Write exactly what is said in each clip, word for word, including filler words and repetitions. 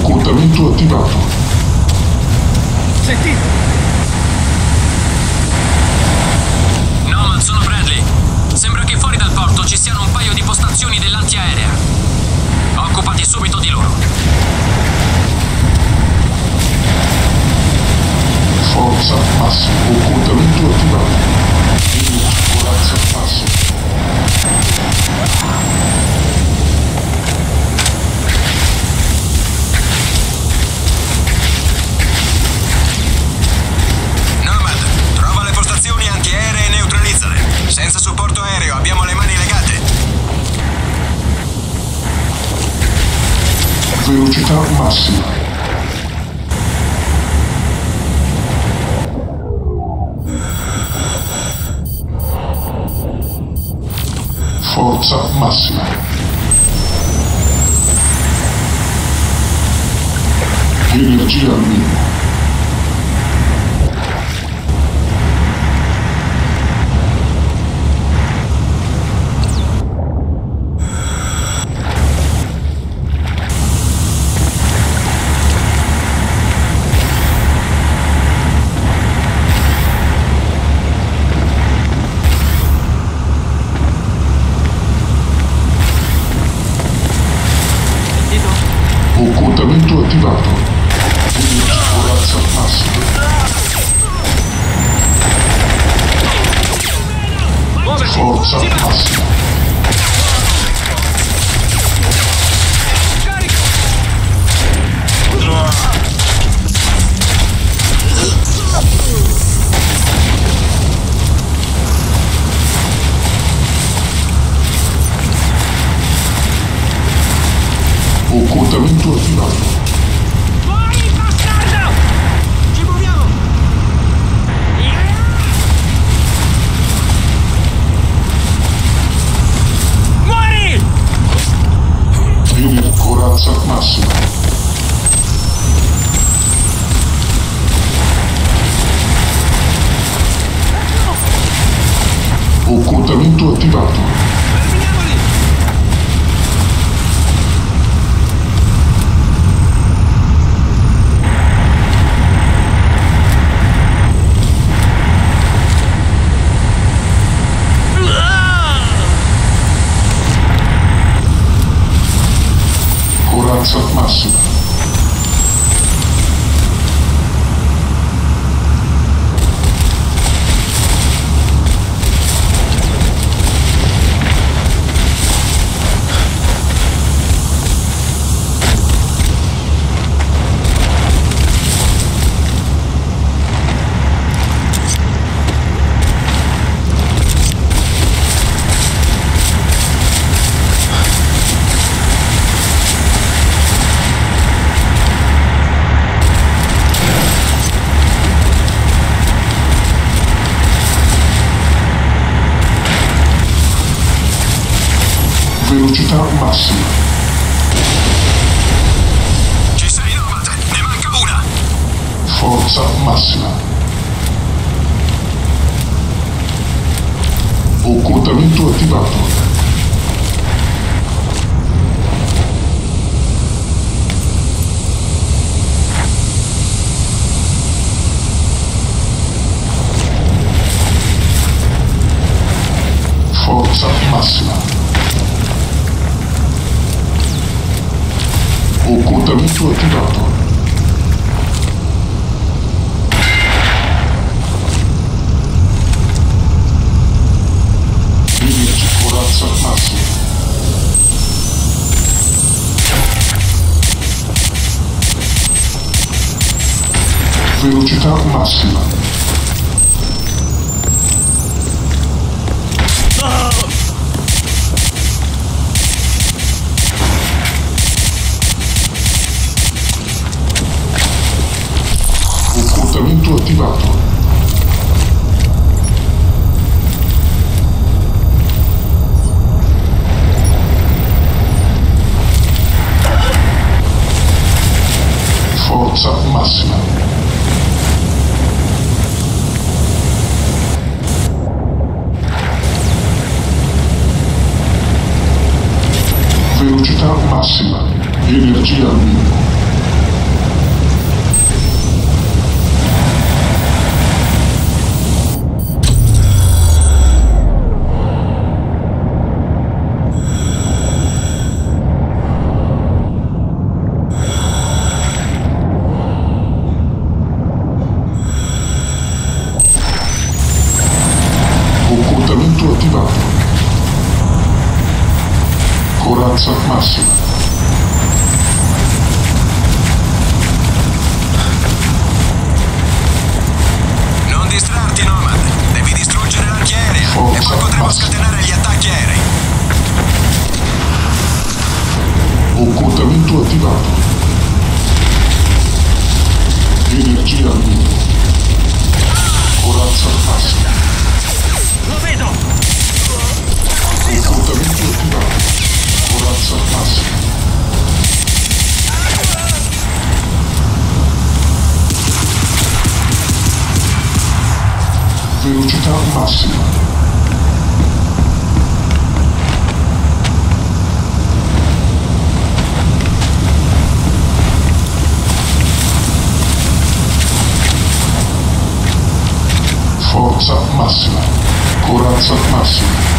Occultamento attivato. Sentite! Nomad, sono Bradley. Sembra che fuori dal porto ci siano un paio di postazioni dell'antiaerea. Occupati subito di loro. Forza massima. Occultamento attivato. Corazza massima. Nomad, trova le postazioni antiaeree e neutralizzale. Senza supporto aereo abbiamo le mani legate. Velocità massima. Forza massima. Energia al minimo. Occultamento attivato. Corazza massima. Forza massima. Occultamento attivato. Fuori, bastardo! Ci muoviamo! Muori! Ener corazza massima. Occultamento attivato. Fermiamoli! Corazza massima. Velocità massima. Ci sei, Nomad? Ne manca una. Forza massima. Occultamento attivato. Forza massima. Occultamento attivato. Energia corazza massima. Velocità massima. Occultamento attivato. Forza massima. Velocità massima. Energia al minimo. Corazza massima. Non distrarti, Nomad. Devi distruggere l'archiaerea. Forza, E poi potremo massima. scatenare gli attacchi aerei. Occultamento attivato. Energia al minimo. Corazza massima. Lo vedo! Occultamento attivato. Corazza massima. Velocità massima. Forza massima. Corazza massima.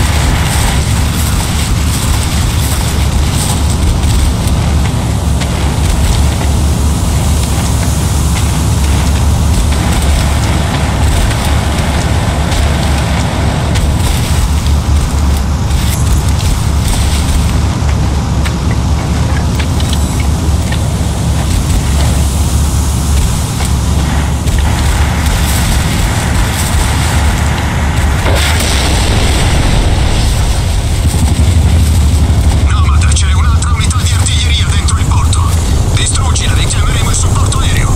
Nomad, c'è un'altra unità di artiglieria dentro il porto. Distruggila, richiameremo il supporto aereo.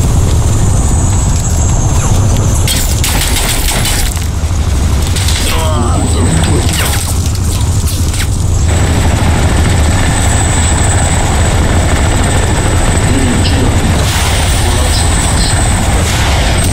Occultamento attivato. Energia al minimo. Corazza massima.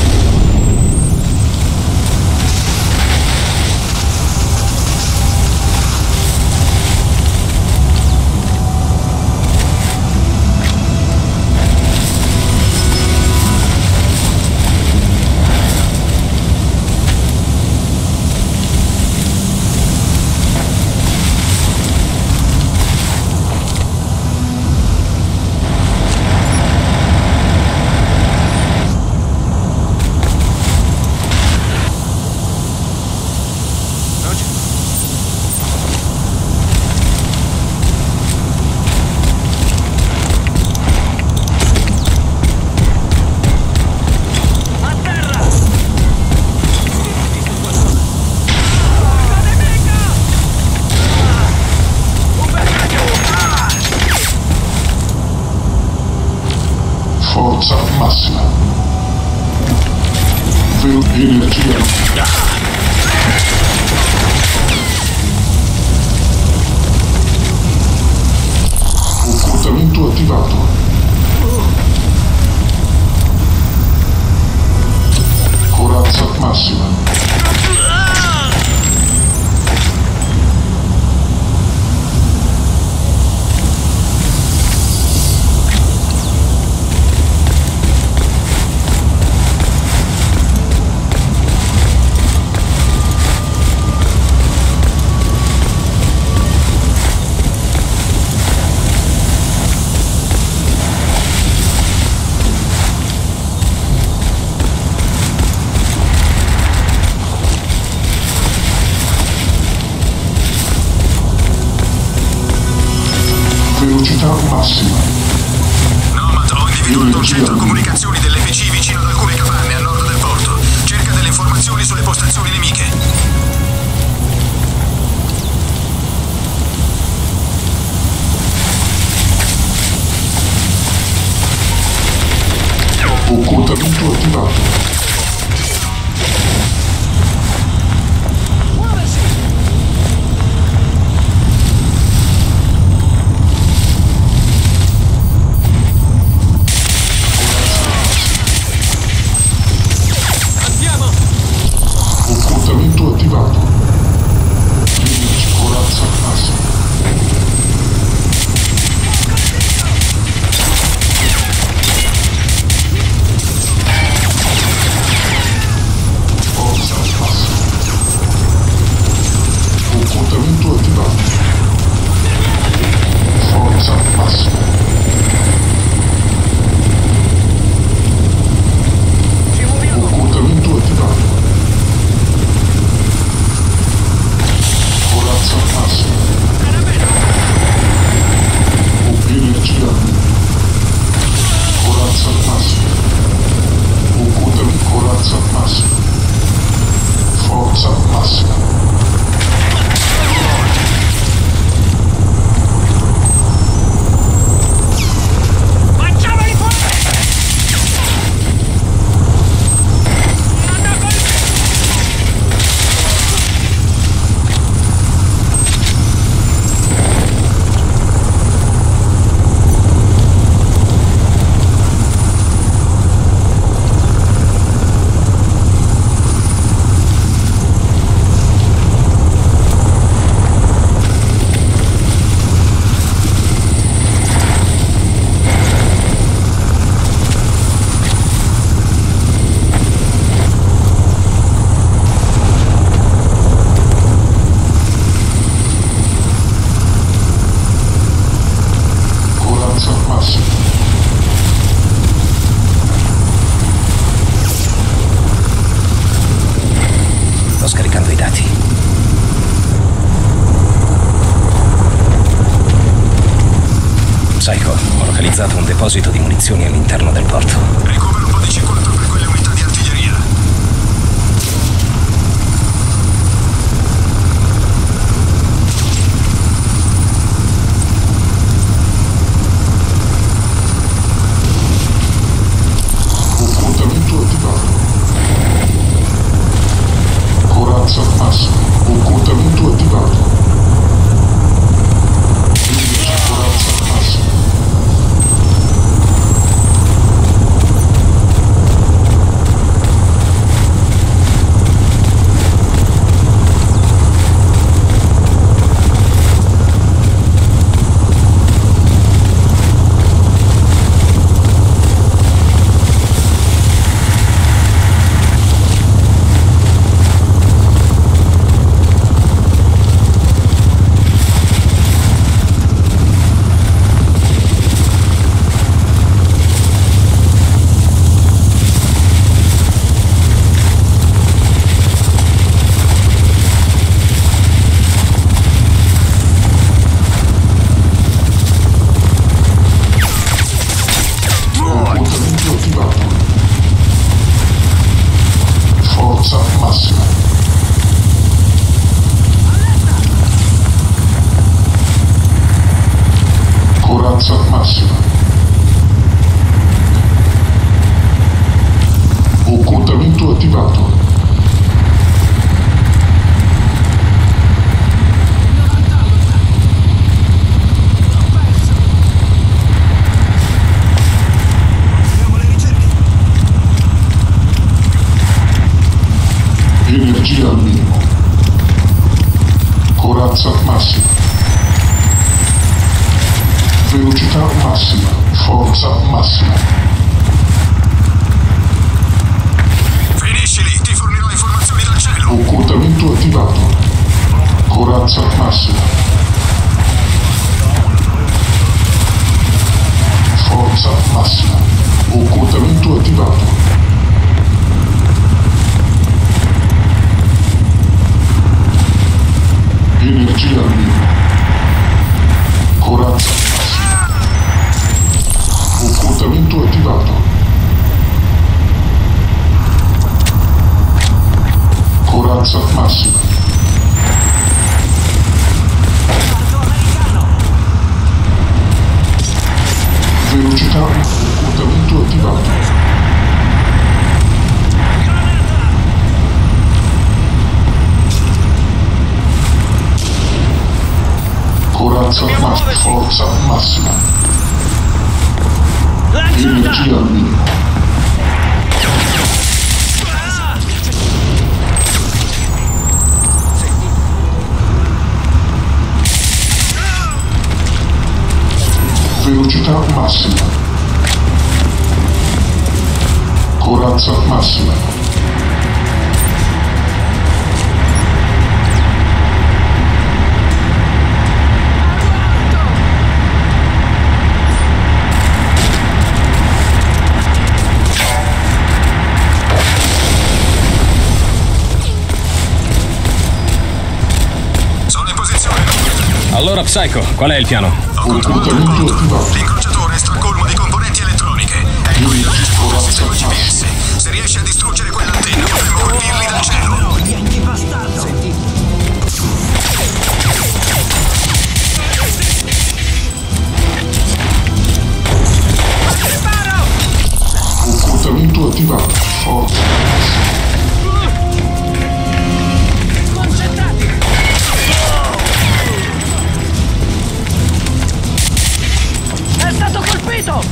A terra! Nemica! Un bersaglio! Forza massima. Velo- energia. Occultamento attivato. Corazza massima. Velocità massima. Nomad, ho individuato un Energia. centro comunicazioni delle P C vicino ad alcune capanne a nord del porto. Cerca delle informazioni sulle postazioni nemiche. Occultamento attivato. Muoversi! Andiamo! Occultamento Psycho, ho localizzato un deposito di munizioni all'interno del porto. Recupero un po' di C quattro per quelle unità di artiglieria. Occultamento attivato. Corazza massima. Occultamento attivato. Corazza massima. Corazza massima. Occultamento attivato. Energia al minimo. Corazza massima. Velocità massima. Forza massima. Finiscili, ti fornirò informazioni dal cielo. Occultamento attivato. Corazza massima. Forza massima. Occultamento attivato. Energia al minimo. Corazza massima. Occultamento attivato. Corazza massima. Velocità. Occultamento attivato. Corazza massima. Forza massima. Energia al minimo. Velocità massima. Corazza massima. Allora, Psycho, qual è il piano? Ho controllato il punto. L'incrociatore è stracolmo di componenti elettroniche. Ecco il lanciatore del sistema G P S. Se riesci a distruggere quell'antenna, potremo colpirli dal cielo. Niente bastardo! Occultamento attivato. Forza. È stato colpito!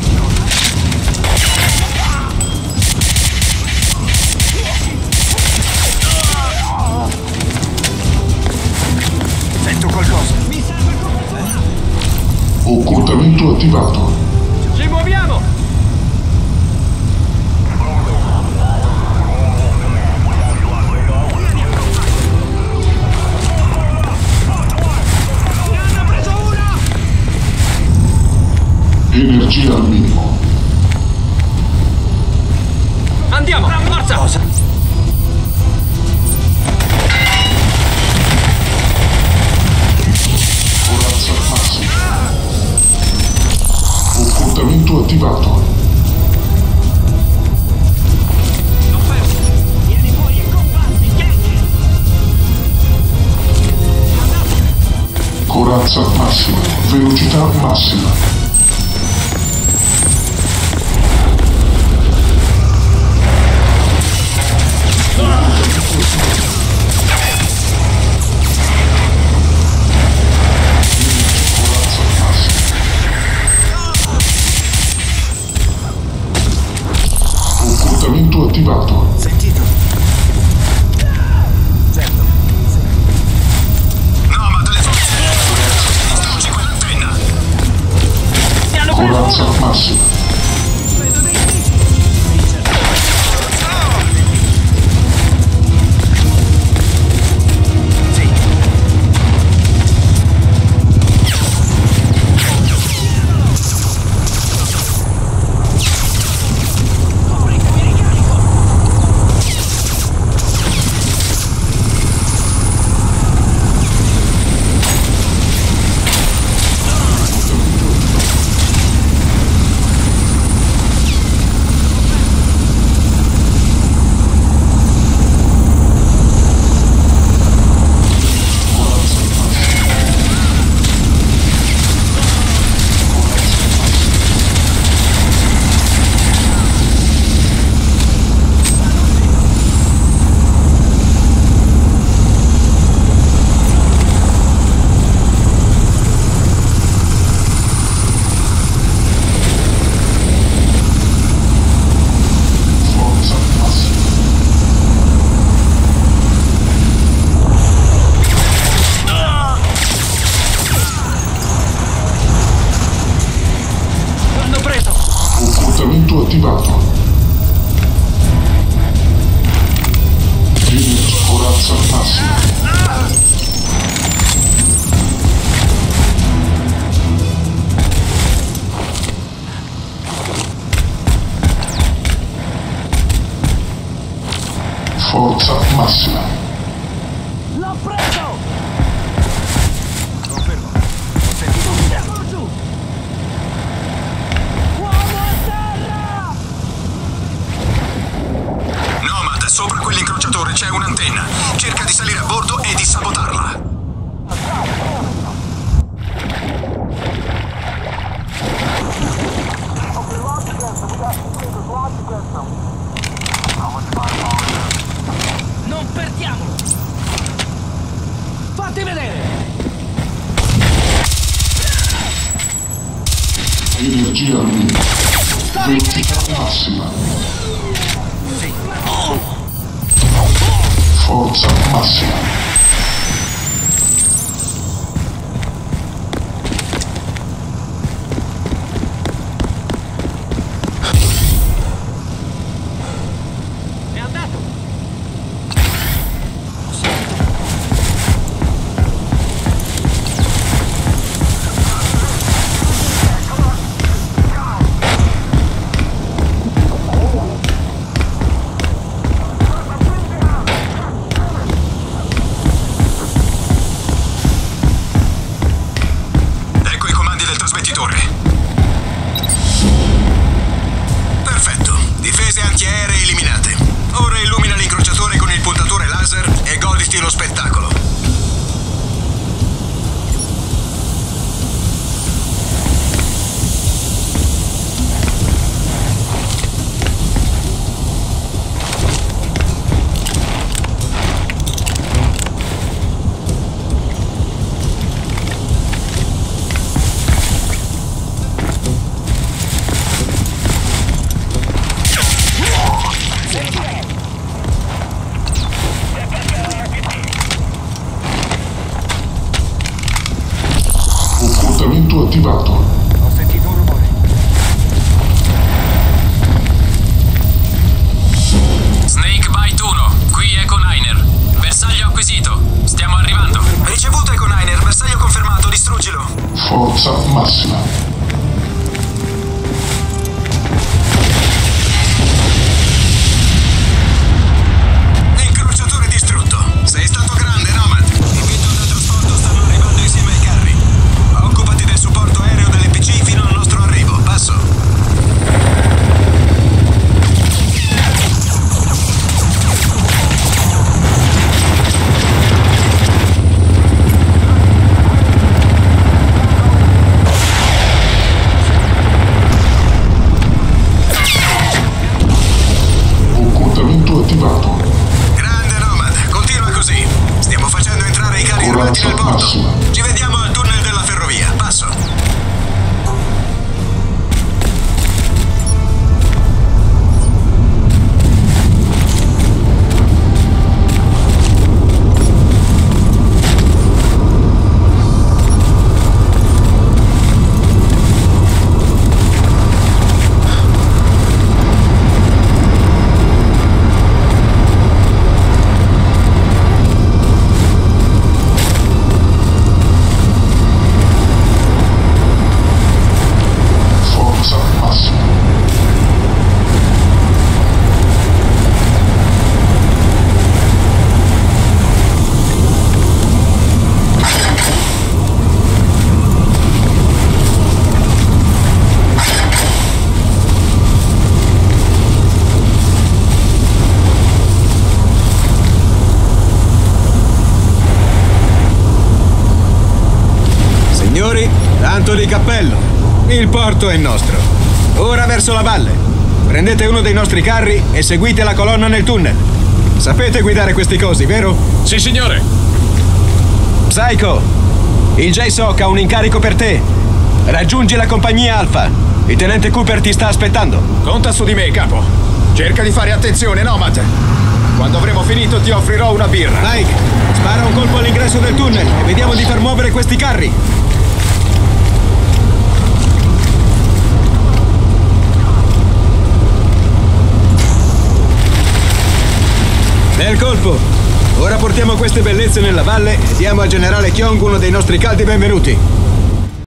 Sento qualcosa. Mi serve copertura! Occultamento attivato. Ci muoviamo! Energia al minimo. Andiamo! Forza! Cosa? Corazza massima. Corazza massima. Velocità massima. Occultamento attivato. Sentito? Certo. No, ma delle forze! Distruggi quell'antenna! Mi hanno preso Corazza uno! massima. Vedo dei nemici! Sì. Coprite, mi ricarico! Forza massima. L'hanno preso! Occultamento attivato. Energy corazza massima. Forza massima. L'ho preso! Confermo. Ho sentito. Andiamo giù! Uomo a terra! Nomad, sopra quell'incrociatore c'è un'antenna. Cerca di salire a bordo e di sabotarla. Non perdiamolo! Fatti vedere! Energia al limite. Velocità massima. Forza massima. È andato! Ecco i comandi del trasmettitore. Perfetto. Difese antiaeree eliminate. Ora illumina l'incrociatore con il puntatore laser e goditi lo spettacolo. Occultamento attivato. Ho sentito un rumore. Snake Bite uno, qui Eco Niner. Bersaglio acquisito. Stiamo arrivando. Ricevuto Eco Niner, bersaglio confermato, distruggilo. Forza massima. Incrociatore distrutto. Sei stato grande, Nomad. I Pinto da trasporto stanno arrivando insieme ai carri. Occupati del supporto aereo delle P C fino al nostro arrivo. Passo. Ci vediamo al tunnel della ferrovia. Passo. Signori, tanto di cappello. Il porto è nostro. Ora verso la valle. Prendete uno dei nostri carri e seguite la colonna nel tunnel. Sapete guidare questi cosi, vero? Sì, signore. Psycho, il J S O C ha un incarico per te. Raggiungi la compagnia Alpha. Il tenente Cooper ti sta aspettando. Conta su di me, capo. Cerca di fare attenzione, Nomad. Quando avremo finito ti offrirò una birra. Mike, spara un colpo all'ingresso del tunnel e vediamo di far muovere questi carri. Bel colpo! Ora portiamo queste bellezze nella valle e diamo al generale Kyong uno dei nostri caldi benvenuti.